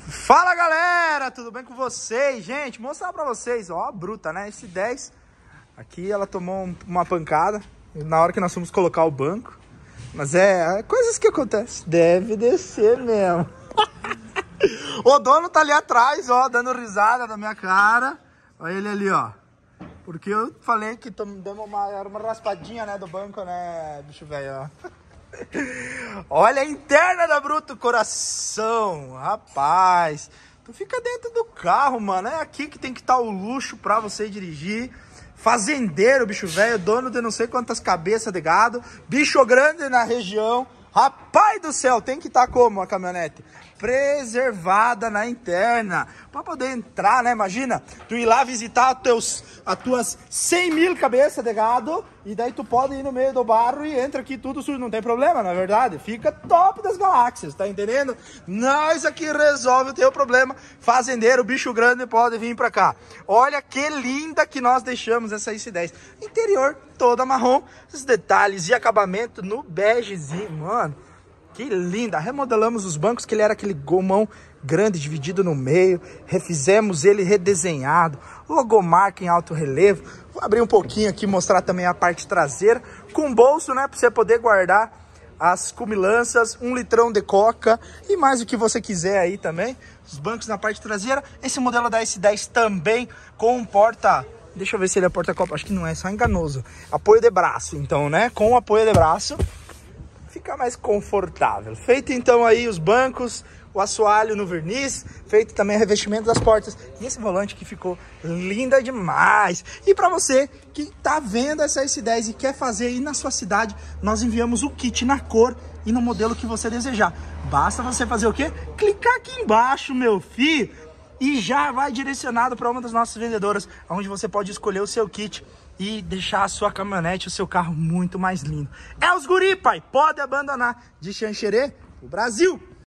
Fala galera, tudo bem com vocês? Gente, mostrar pra vocês, ó, a bruta, né? Esse 10 aqui, ela tomou uma pancada na hora que nós fomos colocar o banco. Mas é coisas que acontecem, deve descer mesmo. O dono tá ali atrás, ó, dando risada na minha cara. Olha ele ali, ó. Porque eu falei que demos uma raspadinha, né, do banco, né, bicho velho, ó. Olha a interna da Bruto, coração, rapaz. Tu fica dentro do carro, mano. É aqui que tem que estar o luxo pra você dirigir. Fazendeiro, bicho velho, dono de não sei quantas cabeças de gado, bicho grande na região. Rapaz do céu, tem que estar como a caminhonete? Preservada na interna, para poder entrar, né? Imagina, tu ir lá visitar as tuas 100 mil cabeças de gado, e daí tu pode ir no meio do barro e entra aqui tudo sujo, não tem problema, na verdade. Fica top das galáxias, tá entendendo? Nós aqui resolve o teu problema. Fazendeiro, bicho grande, pode vir pra cá. Olha que linda que nós deixamos essa IC10. Interior toda marrom, esses detalhes e acabamento no begezinho, mano. Que linda! Remodelamos os bancos, que ele era aquele gomão grande, dividido no meio. Refizemos ele redesenhado. Logomarca em alto relevo. Vou abrir um pouquinho aqui, mostrar também a parte traseira. Com bolso, né? Para você poder guardar as cumilanças, 1 litrão de coca e mais o que você quiser aí também. Os bancos na parte traseira. Esse modelo da S10 também com porta... Deixa eu ver se ele é porta-copa. Acho que não é, só enganoso. Apoio de braço, então, né? Com o apoio de braço, fica mais confortável. Feito então aí os bancos, o assoalho no verniz, feito também o revestimento das portas. E esse volante que ficou linda demais. E para você que tá vendo essa S10 e quer fazer aí na sua cidade, nós enviamos o kit na cor e no modelo que você desejar. Basta você fazer o quê? Clicar aqui embaixo, meu filho, e já vai direcionado para uma das nossas vendedoras, onde você pode escolher o seu kit e deixar a sua caminhonete, o seu carro muito mais lindo. É os guri, pai, pode abandonar de Xanxerê, o Brasil.